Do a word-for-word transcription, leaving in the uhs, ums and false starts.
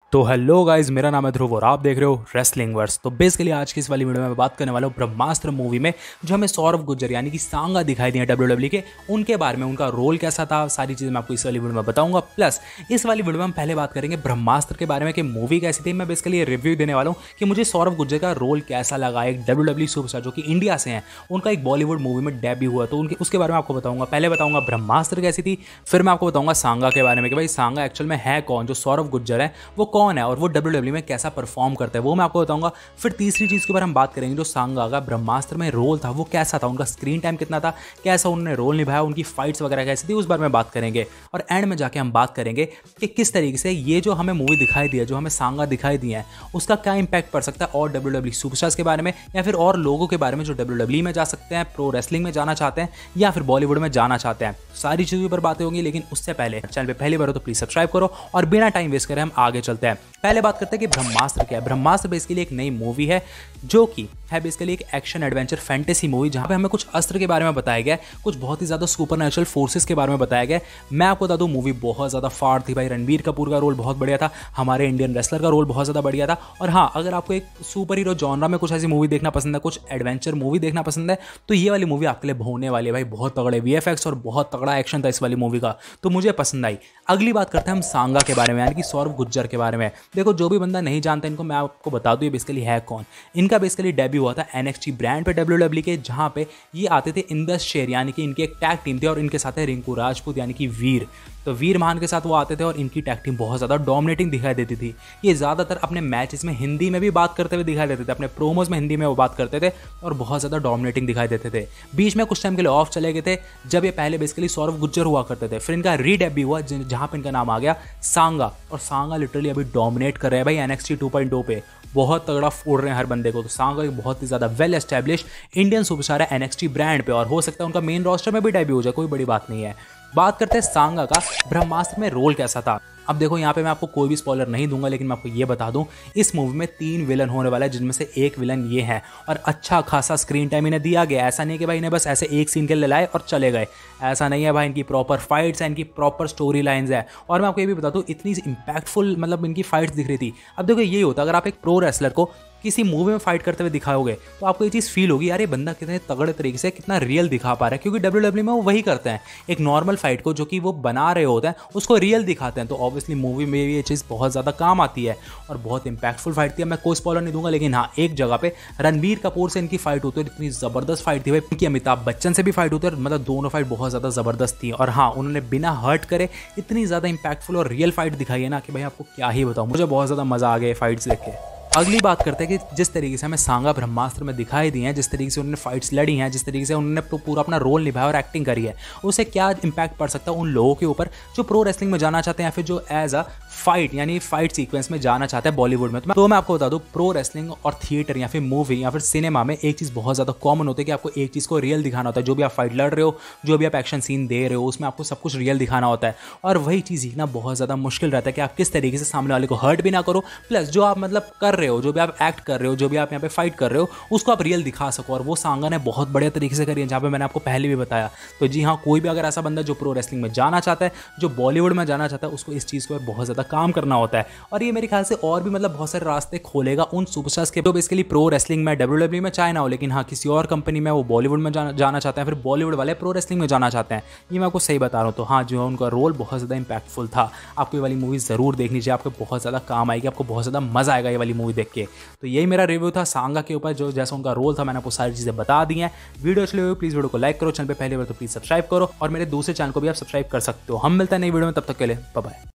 तो hello guys, मेरा नाम है ध्रुव और आप देख रहे हो रेसलिंग वर्स। तो बेसिकली आज की इस वाली वीडियो में मैं बात करने वाला हूँ ब्रह्मास्त्र मूवी में जो हमें सौरभ गुज्जर यानी कि सांगा दिखाई दिए डब्ल्यू डब्ल्यू के, उनके बारे में, उनका रोल कैसा था, सारी चीज़ें मैं आपको इस वाली वीडियो में बताऊंगा। प्लस इस वाली वीडियो में हम पहले बात करेंगे ब्रह्मास्त्र के बारे में कि मूवी कैसी थी। मैं बेसिकली रिव्यू देने वाला हूँ कि मुझे सौरभ गुज्जर का रोल कैसा लगा। एक डब्ल्यू डब्ल्यू सुपरस्टार जो कि इंडिया से हैं, उनका एक बॉलीवुड मूवी में डेब्यू हुआ, तो उनके उसके बारे में आपको बताऊंगा। पहले बताऊंगा ब्रह्मास्त्र कैसी थी, फिर मैं आपको बताऊंगा सांगा के बारे में कि भाई सांगा एक्चुअल में है कौन, जो सौरभ गुज्जर है वो कौन है और वो डब्ल्यू में कैसा परफॉर्म करते हैं वो मैं आपको बताऊंगा। फिर तीसरी चीज के बारे में हम बात करेंगे, जो सांगा का ब्रह्मास्त्र में रोल था वो कैसा था, उनका स्क्रीन टाइम कितना था, कैसा उन्होंने रोल निभाया, उनकी फाइट्स वगैरह कैसी थी, उस बारे में बात करेंगे। और एंड में जाके हम बात करेंगे कि किस तरीके से ये जो हमें मूवी दिखाई दी है, जो हमें सांगा दिखाई दी है, उसका क्या इंपैक्ट पड़ सकता है और डब्ल्यू डब्ल्यू सुपरस्टार्स के बारे में या फिर और लोगों के बारे में जो डब्ल्यू डब्ल्यू में जा सकते हैं, प्रो रेसलिंग में जाना चाहते हैं या फिर बॉलीवुड में जाना चाहते हैं। सारी चीजों पर बातें होंगी, लेकिन उससे पहले चैनल पे पहली बार हो तो प्लीज सब्सक्राइब करो और बिना टाइम वेस्ट करे हम आगे चलते हैं। पहले बात करते हैं कि ब्रह्मास्त्र क्या है। ब्रह्मास्त्र बेसिकली एक नई मूवी है जो कि है बेसिकली एक एक्शन एडवेंचर फैंटेसी मूवी, जहां पे हमें कुछ अस्त्र के बारे में बताया गया है, कुछ बहुत ही ज्यादा सुपरनैचुरल फोर्सेस के बारे में बताया गया है। मैं आपको बता दूं मूवी बहुत ज्यादा फाड़ थी भाई। रणबीर कपूर का रोल बहुत बढ़िया था, हमारे इंडियन रेसलर का रोल बहुत ज्यादा बढ़िया था। और हाँ, अगर आपको एक सुपर हीरो जॉनरा में कुछ ऐसी मूवी देखना पसंद है, कुछ एडवेंचर मूवी देखना पसंद है, तो ये वाली मूवी आपके लिए होने वाली है भाई। बहुत तगड़े वीएफएक्स और बहुत तगड़ा एक्शन था इस वाली मूवी का, तो मुझे पसंद आई। अगली बात करते हैं हम सांगा के बारे में, यानी कि सौरभ गुज्जर के बारे में। देखो, जो भी बंदा नहीं जानता इनको, मैं आपको बता दूं ये बेसिकली है कौन। इनका बेसिकली डेब्यू हुआ था एनएक्सटी ब्रांड पे डब्ल्यू डब्ल्यू के, जहां पे ये आते थे इंदस शेर, यानी कि इनकी एक टैग टीम थी और इनके साथ है रिंकू राजपूत यानी कि वीर। तो वीर महान के साथ वो आते थे और इनकी टैग टीम बहुत ज़्यादा डोमिनेटिंग दिखाई देती थी। ये ज़्यादातर अपने मैचेस में हिंदी में भी बात करते हुए दिखाई देते थे, अपने प्रोमोज में हिंदी में वो बात करते थे और बहुत ज़्यादा डोमिनेटिंग दिखाई देते थे। बीच में कुछ टाइम के लिए ऑफ चले गए थे, जब ये पहले बेसिकली सौरभ गुज्जर हुआ करते थे। फिर इनका रीडेब्यू हुआ जहाँ पे इनका नाम आ गया सांगा, और सांगा लिटरली अभी डोमिनेट कर रहे हैं भाई एनएक्सटी टू पॉइंट ओ पे। बहुत तगड़ा फोड़ रहे हैं हर बंदे को। तो सांगा एक बहुत ही ज़्यादा वेल एस्टैब्लिश इंडियन सुपरस्टार है एनएक्सटी ब्रांड पे, और हो सकता है उनका मेन रोस्टर में भी डेब्यू हो जाए, कोई बड़ी बात नहीं है। बात करते हैं सांगा का ब्रह्मास्त्र में रोल कैसा था। अब देखो, यहाँ पे मैं आपको कोई भी स्पॉइलर नहीं दूंगा, लेकिन मैं आपको ये बता दूं इस मूवी में तीन विलन होने वाला है, जिनमें से एक विलन ये है और अच्छा खासा स्क्रीन टाइम इन्हें दिया गया। ऐसा नहीं कि भाई इन्हें बस ऐसे एक सीन के लिए लाए और चले गए, ऐसा नहीं है भाई। इनकी प्रॉपर फाइट्स है, इनकी प्रॉपर स्टोरी लाइन्स है। और मैं आपको ये भी बता दूं, इतनी इंपैक्टफुल मतलब इनकी फाइट्स दिख रही थी। अब देखो, यही होता अगर आप एक प्रो रेसलर को किसी मूवी में फाइट करते हुए दिखाओगे तो आपको ये चीज़ फील होगी, यार ये बंदा कितने तगड़े तरीके से कितना रियल दिखा पा रहा है। क्योंकि डब्ल्यू डब्ल्यू में वो वही करते हैं, एक नॉर्मल फाइट को जो कि वो बना रहे होते हैं उसको रियल दिखाते हैं। तो ऑब्वियसली मूवी में भी ये चीज़ बहुत ज़्यादा काम आती है और बहुत इंपैक्टफुल फाइट थी। मैं कोई स्पॉइलर नहीं दूंगा, लेकिन हाँ, एक जगह पे रणबीर कपूर से इनकी फाइट होती है, इतनी ज़बरदस्त फाइट थी भाई। इनकी अमिताभ बच्चन से भी फाइट होती है, मतलब दोनों फाइट बहुत ज़्यादा ज़बरदस्त थी। और हाँ, उन्होंने बिना हर्ट करे इतनी ज़्यादा इंपैक्टफुल और रियल फाइट दिखाई है ना कि भाई आपको क्या ही बताऊँ, मुझे बहुत ज़्यादा मज़ा आ गया फाइट्स देख के। अगली बात करते हैं कि जिस तरीके से हमें सांगा ब्रह्मास्त्र में दिखाई दी हैं, जिस तरीके से उन्होंने फाइट्स लड़ी हैं, जिस तरीके से उन्होंने पूरा अपना रोल निभाया और एक्टिंग करी है, उससे क्या इंपैक्ट पड़ सकता है उन लोगों के ऊपर जो प्रो रेसलिंग में जाना चाहते हैं या फिर जो एज अ फाइट यानी फाइट सीक्वेंस में जाना चाहते हैं बॉलीवुड में। तो मैं आपको बता दूं, प्रो रेसलिंग और थिएटर या फिर मूवी या फिर सिनेमा में एक चीज़ बहुत ज़्यादा कॉमन होती है कि आपको एक चीज़ को रियल दिखाना होता है। जो भी आप फाइट लड़ रहे हो, जो भी आप एक्शन सीन दे रहे हो, उसमें आपको सब कुछ रियल दिखाना होता है। और वही चीज़ सीखना बहुत ज़्यादा मुश्किल रहता है कि आप किस तरीके से सामने वाले को हर्ट भी ना करो, प्लस जो आप मतलब कर रहे हो, जो भी आप एक्ट कर रहे हो, जो भी आप यहाँ पे फाइट कर रहे हो, उसको आप रियल दिखा सको। और वो सांगा ने बहुत बढ़िया तरीके से करी है, जहाँ पे मैंने आपको पहले भी बताया। तो जी हाँ, कोई भी अगर ऐसा बंदा जो प्रो रेसलिंग में जाना चाहता है, जो बॉलीवुड में जाना चाहता है, उसको इस चीज़ को बहुत ज़्यादा काम करना होता है। और ये मेरे ख्याल से और भी मतलब बहुत सारे रास्ते खोलेगा उन सुपरस्टार्स के जो बेसिकली प्रो रेसलिंग में डब्ल्यू डब्ल्यू में चाहे ना हो, लेकिन हाँ किसी और कंपनी में वो बॉलीवुड में जाना, जाना चाहते हैं, फिर बॉलीवुड वाले प्रो रेसलिंग में जाना चाहते हैं। ये मैं आपको सही बता रहा हूँ। तो हाँ, जो है उनका रोल बहुत ज़्यादा इंपैक्टफुल था। आपको ये वाली मूवी ज़रूर देखनी चाहिए, आपको बहुत ज़्यादा काम आएगी, आपको बहुत ज़्यादा मज़ा आएगा ये वाली मूवी देख के। तो यही मेरा रिव्यू था सांगा के ऊपर, जो जैसा उनका रोल था मैंने आपको सारी चीज़ें बता दी हैं। वीडियो अच्छी लगी प्लीज़ वीडियो को लाइक करो, चैनल पे पहली बार तो प्लीज़ सब्सक्राइब करो और मेरे दूसरे चैनल को भी आप सब्सक्राइब कर सकते हो। हम मिलते हैं नई वीडियो में, तब तक के लिए बाय बाय।